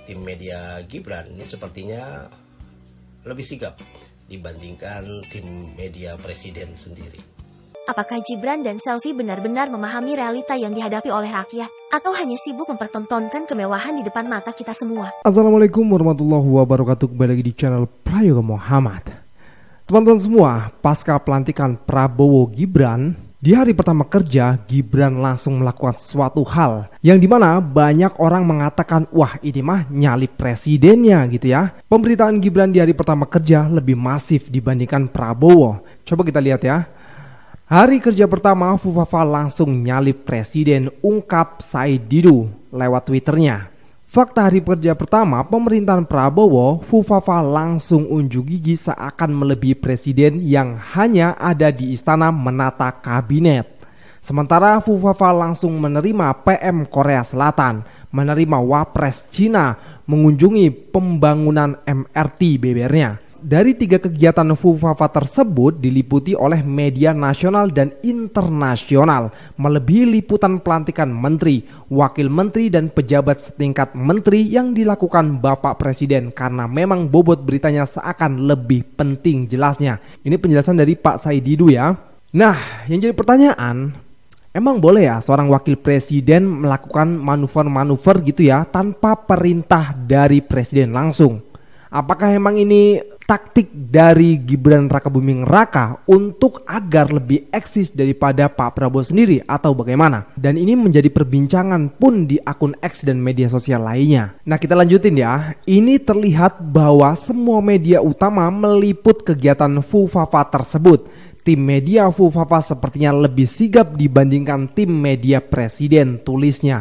tim media Gibran ini sepertinya lebih sigap dibandingkan tim media presiden sendiri. Apakah Gibran dan Selvi benar-benar memahami realita yang dihadapi oleh rakyat, atau hanya sibuk mempertontonkan kemewahan di depan mata kita semua? Assalamualaikum warahmatullahi wabarakatuh. Kembali lagi di channel Prayoga Muhammad. Teman-teman semua, pasca pelantikan Prabowo Gibran, di hari pertama kerja, Gibran langsung melakukan suatu hal yang dimana banyak orang mengatakan, wah ini mah nyalip presidennya gitu ya. Pemberitaan Gibran di hari pertama kerja lebih masif dibandingkan Prabowo. Coba kita lihat ya. Hari kerja pertama, Fufafa langsung nyalip presiden, ungkap Said Didu lewat Twitternya. Fakta hari kerja pertama pemerintahan Prabowo, Fufafa langsung unjuk gigi seakan melebihi presiden yang hanya ada di istana menata kabinet. Sementara Fufafa langsung menerima PM Korea Selatan, menerima Wapres Cina, mengunjungi pembangunan MRT bebernya. Dari 3 kegiatan Fufafa tersebut diliputi oleh media nasional dan internasional, melebihi liputan pelantikan menteri, wakil menteri dan pejabat setingkat menteri yang dilakukan Bapak Presiden karena memang bobot beritanya seakan lebih penting jelasnya. Ini penjelasan dari Pak Said Didu ya. Nah, yang jadi pertanyaan, emang boleh ya seorang wakil presiden melakukan manuver-manuver gitu ya tanpa perintah dari presiden langsung? Apakah emang ini taktik dari Gibran Rakabuming Raka untuk agar lebih eksis daripada Pak Prabowo sendiri atau bagaimana? Dan ini menjadi perbincangan pun di akun X dan media sosial lainnya. Nah, kita lanjutin ya. Ini terlihat bahwa semua media utama meliput kegiatan Fufafa tersebut. Tim media Fufafa sepertinya lebih sigap dibandingkan tim media presiden, tulisnya.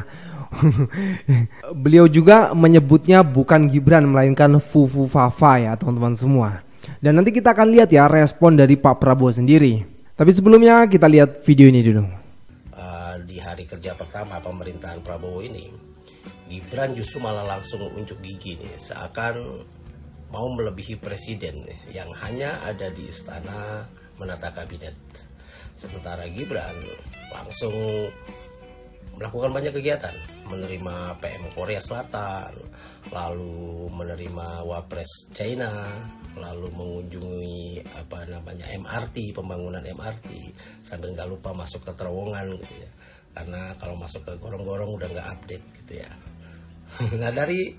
Beliau juga menyebutnya bukan Gibran melainkan Fufafa ya teman-teman semua. Dan nanti kita akan lihat ya respon dari Pak Prabowo sendiri. Tapi sebelumnya kita lihat video ini dulu. Di hari kerja pertama pemerintahan Prabowo ini, Gibran justru malah langsung unjuk gigi nih, seakan mau melebihi presiden yang hanya ada di istana menata kabinet. Sementara Gibran langsung melakukan banyak kegiatan, menerima PM Korea Selatan, lalu menerima Wapres China, lalu mengunjungi MRT, pembangunan MRT, sambil nggak lupa masuk ke terowongan gitu ya, karena kalau masuk ke gorong-gorong udah nggak update gitu ya. Nah, dari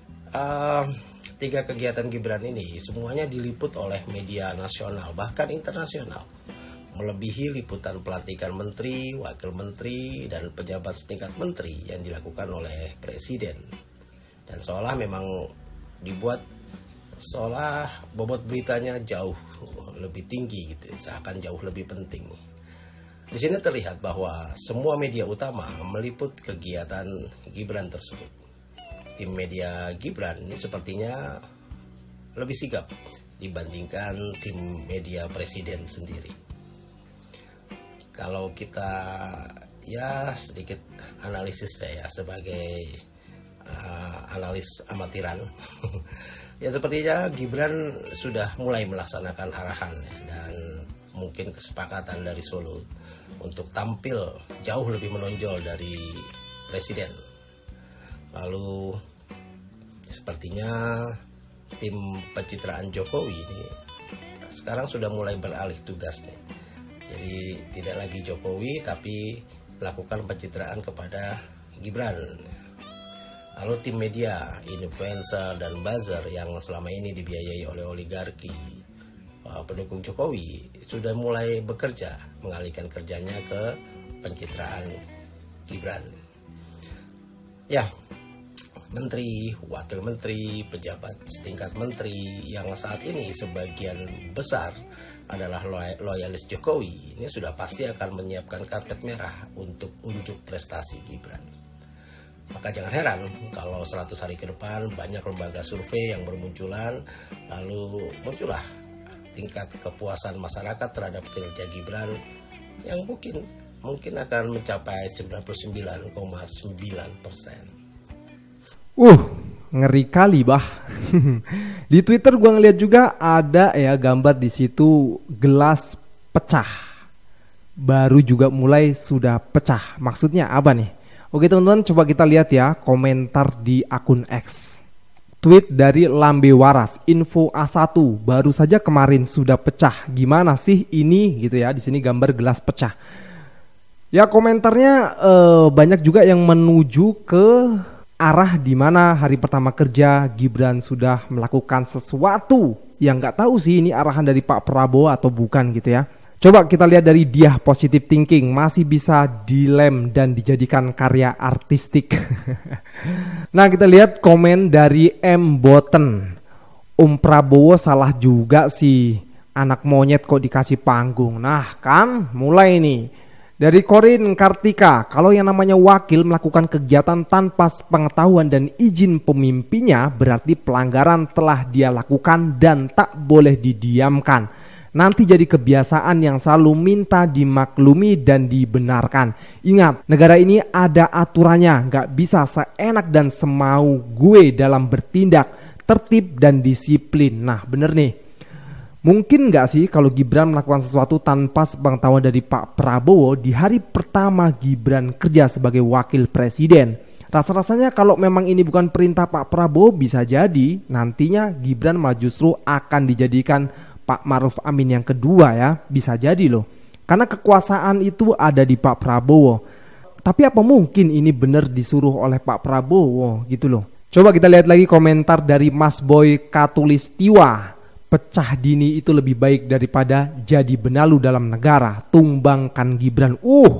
3 kegiatan Gibran ini semuanya diliput oleh media nasional bahkan internasional, melebihi liputan pelantikan menteri, wakil menteri, dan pejabat setingkat menteri yang dilakukan oleh presiden. Dan seolah memang dibuat seolah bobot beritanya jauh lebih tinggi gitu, seakan jauh lebih penting. Di sini terlihat bahwa semua media utama meliput kegiatan Gibran tersebut. Tim media Gibran ini sepertinya lebih sigap dibandingkan tim media presiden sendiri. Kalau kita ya sedikit analisis saya sebagai analis amatiran, ya sepertinya Gibran sudah mulai melaksanakan arahan dan mungkin kesepakatan dari Solo untuk tampil jauh lebih menonjol dari presiden. Lalu sepertinya tim pencitraan Jokowi ini sekarang sudah mulai beralih tugas nih. Jadi tidak lagi Jokowi tapi melakukan pencitraan kepada Gibran. Lalu tim media, influencer dan buzzer yang selama ini dibiayai oleh oligarki pendukung Jokowi sudah mulai bekerja, mengalihkan kerjanya ke pencitraan Gibran. Ya, menteri, wakil menteri, pejabat setingkat menteri yang saat ini sebagian besar adalah loyalis Jokowi, ini sudah pasti akan menyiapkan karpet merah untuk unjuk prestasi Gibran. Maka jangan heran kalau 100 hari ke depan banyak lembaga survei yang bermunculan, lalu muncullah tingkat kepuasan masyarakat terhadap kinerja Gibran yang mungkin akan mencapai 99,9%. Ngeri kali bah. Di Twitter gua ngeliat juga ada ya gambar di situ gelas pecah. Baru juga mulai sudah pecah. Maksudnya apa nih? Oke teman-teman, coba kita lihat ya komentar di akun X. Tweet dari Lambe Waras, info A1 baru saja kemarin sudah pecah. Gimana sih ini gitu ya. Di sini gambar gelas pecah. Ya komentarnya banyak juga yang menuju ke arah di mana hari pertama kerja Gibran sudah melakukan sesuatu yang nggak tahu sih ini arahan dari Pak Prabowo atau bukan gitu ya. Coba kita lihat dari Diah Positive Thinking, masih bisa dilem dan dijadikan karya artistik. Nah kita lihat komen dari M. Boten. Prabowo salah juga sih, anak monyet kok dikasih panggung. Nah kan mulai nih. Dari Korin Kartika, kalau yang namanya wakil melakukan kegiatan tanpa pengetahuan dan izin pemimpinnya berarti pelanggaran telah dia lakukan dan tak boleh didiamkan. Nanti jadi kebiasaan yang selalu minta dimaklumi dan dibenarkan. Ingat, negara ini ada aturannya, gak bisa seenak dan semau gue dalam bertindak, tertib dan disiplin. Nah bener nih, mungkin gak sih kalau Gibran melakukan sesuatu tanpa sepengetahuan dari Pak Prabowo di hari pertama Gibran kerja sebagai wakil presiden? Rasa-rasanya kalau memang ini bukan perintah Pak Prabowo, bisa jadi nantinya Gibran malah justru akan dijadikan Pak Maruf Amin yang kedua ya, bisa jadi loh. Karena kekuasaan itu ada di Pak Prabowo. Tapi apa mungkin ini benar disuruh oleh Pak Prabowo gitu loh. Coba kita lihat lagi komentar dari Mas Boy Katulistiwa. Pecah dini itu lebih baik daripada jadi benalu dalam negara. Tumbangkan Gibran.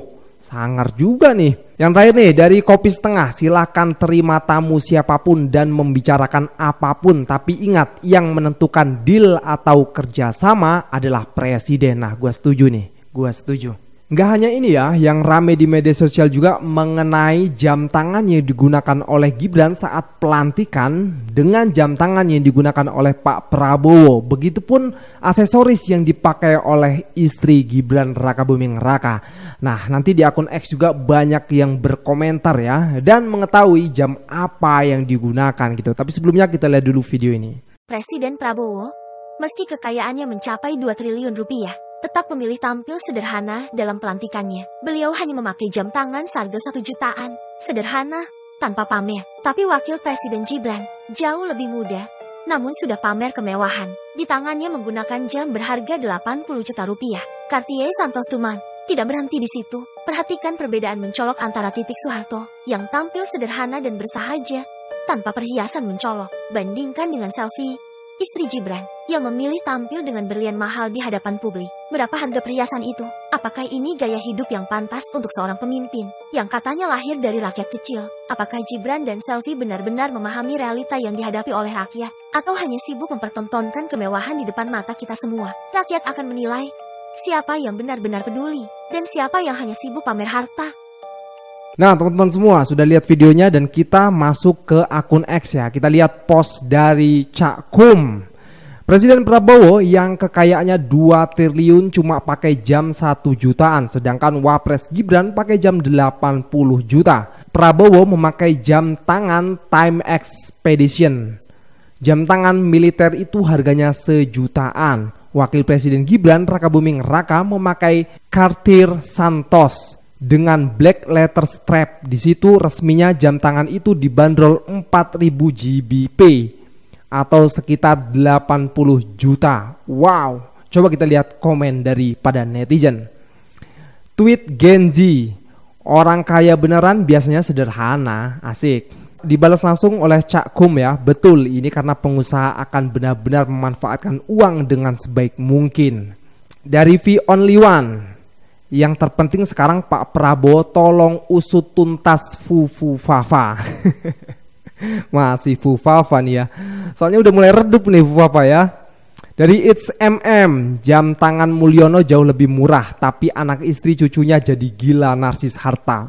Sangar juga nih. Yang terakhir nih dari Kopi Setengah, silakan terima tamu siapapun dan membicarakan apapun, tapi ingat yang menentukan deal atau kerjasama adalah presiden. Nah gue setuju nih, gue setuju. Nggak hanya ini ya, yang rame di media sosial juga mengenai jam tangan yang digunakan oleh Gibran saat pelantikan dengan jam tangan yang digunakan oleh Pak Prabowo. Begitupun aksesoris yang dipakai oleh istri Gibran, Raka Buming Raka. Nah nanti di akun X juga banyak yang berkomentar ya dan mengetahui jam apa yang digunakan gitu. Tapi sebelumnya kita lihat dulu video ini. Presiden Prabowo, meski kekayaannya mencapai 2 triliun rupiah, tetap memilih tampil sederhana dalam pelantikannya. Beliau hanya memakai jam tangan seharga 1 jutaan. Sederhana, tanpa pamer. Tapi wakil presiden Gibran jauh lebih muda, namun sudah pamer kemewahan. Di tangannya menggunakan jam berharga 80 juta rupiah. Cartier Santos Dumont. Tidak berhenti di situ. Perhatikan perbedaan mencolok antara Titik Soeharto yang tampil sederhana dan bersahaja tanpa perhiasan mencolok, bandingkan dengan Selfie, istri Gibran, yang memilih tampil dengan berlian mahal di hadapan publik. Berapa harga perhiasan itu? Apakah ini gaya hidup yang pantas untuk seorang pemimpin yang katanya lahir dari rakyat kecil? Apakah Gibran dan Selfie benar-benar memahami realita yang dihadapi oleh rakyat? Atau hanya sibuk mempertontonkan kemewahan di depan mata kita semua? Rakyat akan menilai siapa yang benar-benar peduli dan siapa yang hanya sibuk pamer harta. Nah teman-teman semua sudah lihat videonya dan kita masuk ke akun X ya. Kita lihat post dari Cak Kum. Presiden Prabowo yang kekayaannya 2 triliun cuma pakai jam 1 jutaan. Sedangkan Wapres Gibran pakai jam 80 juta. Prabowo memakai jam tangan Time Expedition. Jam tangan militer itu harganya 1 jutaan. Wakil Presiden Gibran, Raka Buming Raka, memakai Cartier Santos dengan black letter strap. Di situ resminya jam tangan itu dibanderol 4.000 GBP atau sekitar 80 juta. Wow, coba kita lihat komen daripada netizen. Tweet Genzi, orang kaya beneran biasanya sederhana, asik. Dibalas langsung oleh Cak Kum ya, betul ini karena pengusaha akan benar-benar memanfaatkan uang dengan sebaik mungkin. Dari V Only One, yang terpenting sekarang Pak Prabowo tolong usut tuntas Fufu Fafa. Masih Fufafa nih ya, soalnya udah mulai redup nih Fufafa ya. Dari It's MM, jam tangan Mulyono jauh lebih murah, tapi anak istri cucunya jadi gila narsis harta.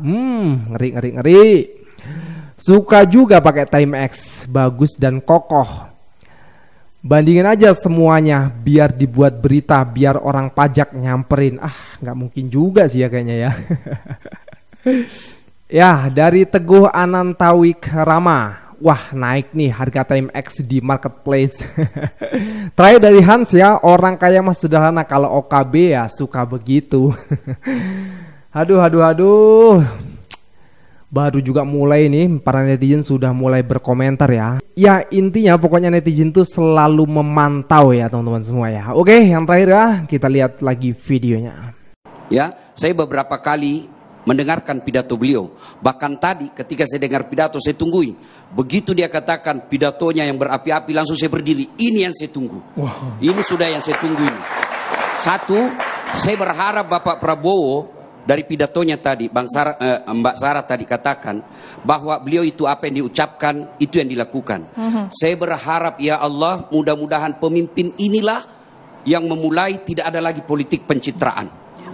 Ngeri. Suka juga pakai Timex, bagus dan kokoh. Bandingin aja semuanya, biar dibuat berita, biar orang pajak nyamperin. Nggak mungkin juga sih ya kayaknya ya. Ya, dari Teguh Anantawik Rama. Wah, naik nih harga Timex di marketplace. Terakhir dari Hans ya, orang kaya mah sederhana, kalau OKB ya suka begitu. Aduh. Baru juga mulai nih, para netizen sudah mulai berkomentar ya. Ya intinya pokoknya netizen tuh selalu memantau ya teman-teman semua ya. Oke, yang terakhir ya, kita lihat lagi videonya. Ya, saya beberapa kali mendengarkan pidato beliau. Bahkan tadi ketika saya dengar pidato, saya tunggui. Begitu dia katakan pidatonya yang berapi-api, langsung saya berdiri. Ini yang saya tunggu. Wow. Ini sudah yang saya tunggu ini. Satu, saya berharap Bapak Prabowo dari pidatonya tadi, Mbak Sarah tadi katakan bahwa beliau itu apa yang diucapkan, itu yang dilakukan. Saya berharap ya Allah, mudah-mudahan pemimpin inilah yang memulai tidak ada lagi politik pencitraan.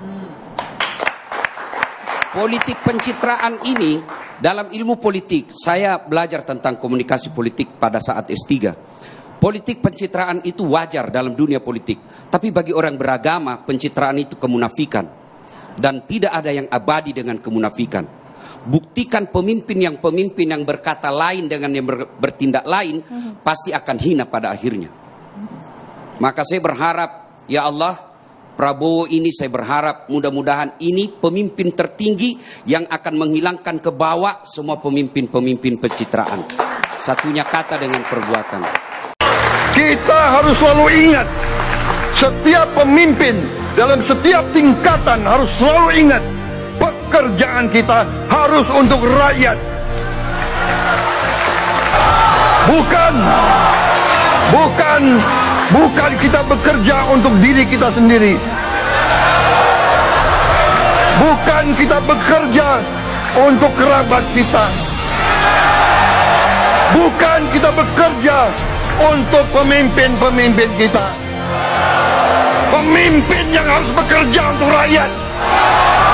Politik pencitraan ini dalam ilmu politik, saya belajar tentang komunikasi politik pada saat S3. Politik pencitraan itu wajar dalam dunia politik. Tapi bagi orang beragama, pencitraan itu kemunafikan. Dan tidak ada yang abadi dengan kemunafikan. Buktikan pemimpin yang berkata lain dengan yang bertindak lain, pasti akan hina pada akhirnya. Maka saya berharap, ya Allah, Prabowo ini saya berharap mudah-mudahan ini pemimpin tertinggi yang akan menghilangkan ke bawah semua pemimpin-pemimpin pencitraan. Satunya kata dengan perbuatan. Kita harus selalu ingat, setiap pemimpin dalam setiap tingkatan harus selalu ingat, pekerjaan kita harus untuk rakyat. Bukan kita bekerja untuk diri kita sendiri. Bukan kita bekerja untuk kerabat kita. Bukan kita bekerja untuk pemimpin-pemimpin kita. Pemimpin yang harus bekerja untuk rakyat.